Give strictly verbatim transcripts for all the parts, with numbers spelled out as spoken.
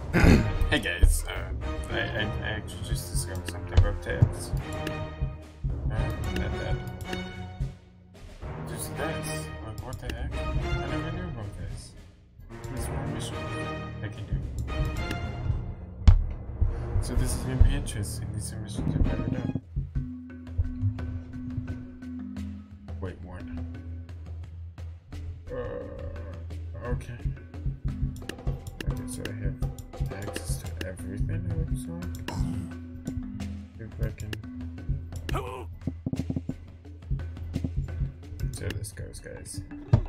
Hey guys, uh, I, I, I actually just discovered something about tabs. Uh, not that. Just this. Like, what the heck? I never knew about this. There's one mission I can do. So this is gonna be interesting. These are missions I've never done. Wait, one. Uh, okay. Okay, so I have access to everything, it looks like. If I can... See how this goes, guys.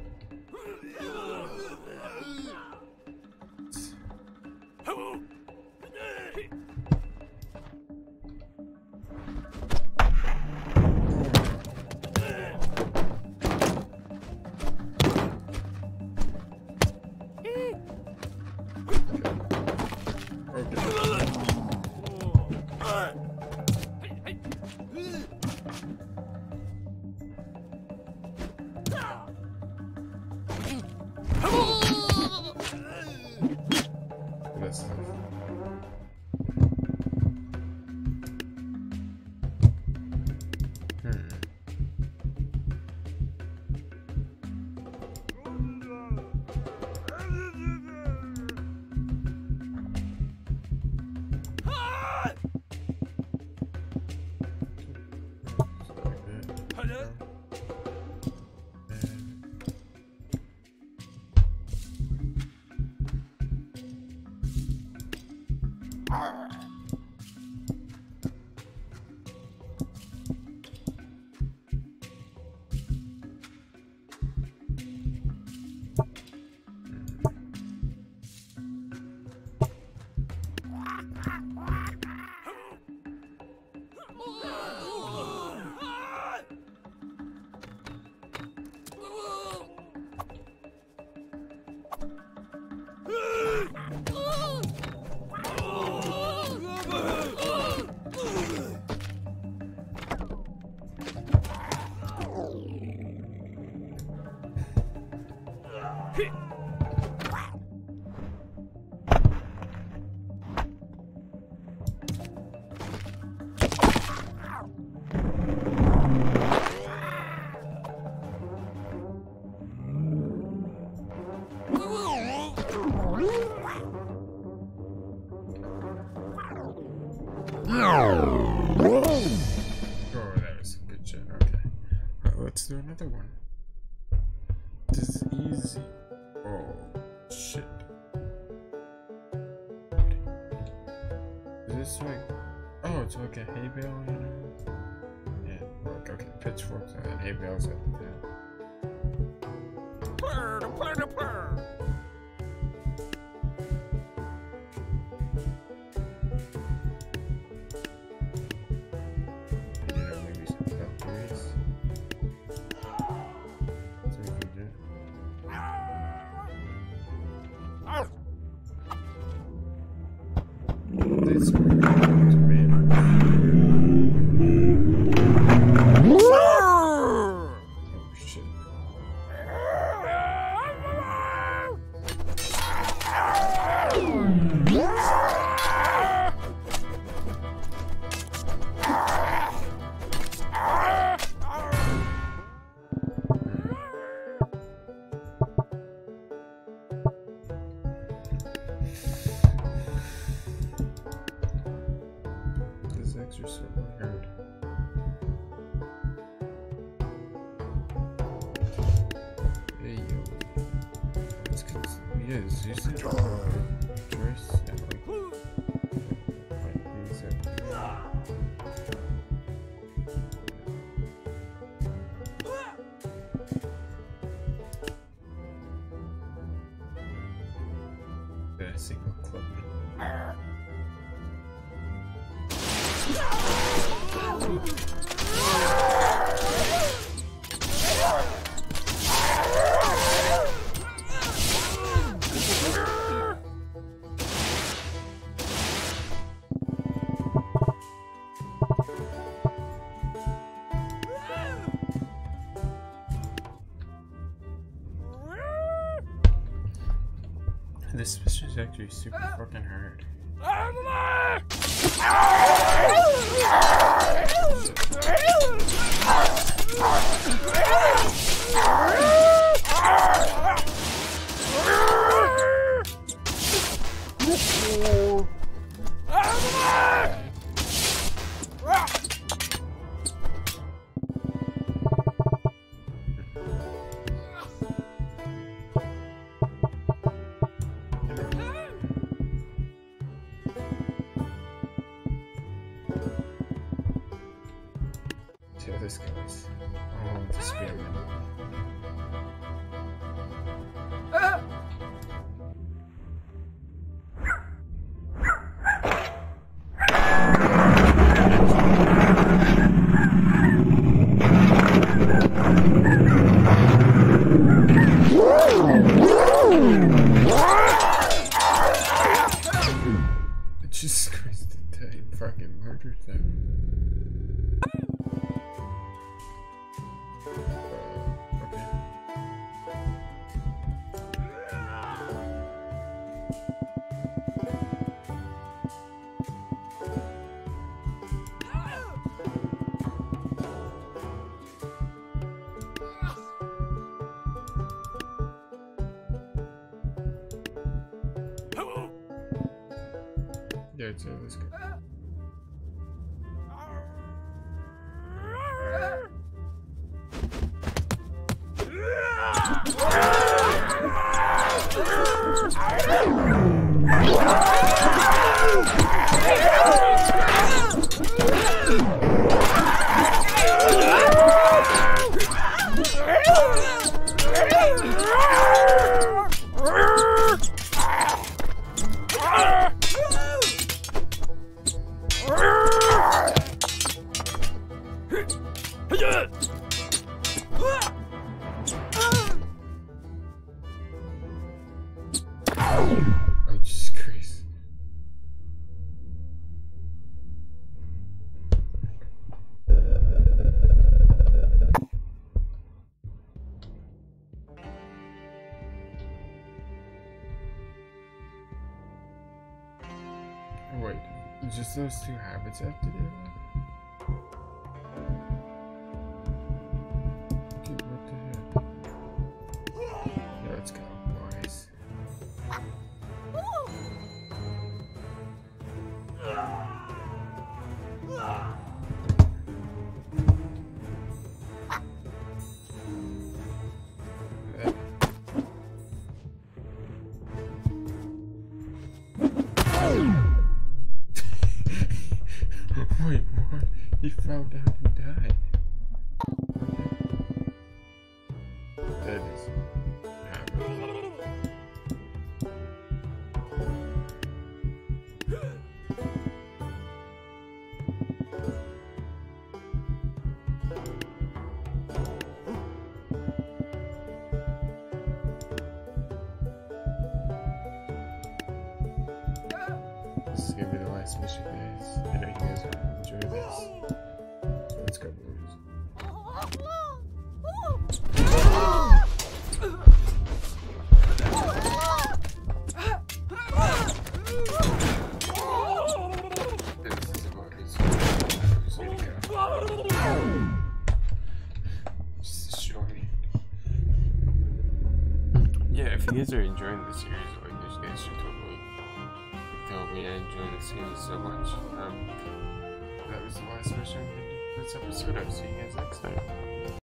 Let's do another one. This is easy. Oh, shit. Is this like... Oh, it's like a hay bale, you know? Yeah, look, okay, pitchforks and hay bales at the top. Purr, purr, purr. This is going to be oh shit. Are so weird. Hey yo, it's cause yeah, it's usually dress and like like these everywhere. The single club. This mission is actually super fucking hard. See how this goes. Oh, the spearman. Jesus Christ, I fucking murdered them. Yeah, it's uh, let's go. Oh, Jesus Christ. Wait, just those two habits I have to do? Dude, what the heck? Yeah, let's go, boys. Wait, what? He fell down and died. That is happening. This is gonna be the last mission, guys. I know you guys will enjoy this. So let's go, boys. This is what it's just gonna go. Just showing. Yeah, if you guys are enjoying the series, like this, you guys should totally tell me I enjoy the series so much. Um, that was the last mission of this episode. I'll see you guys next time.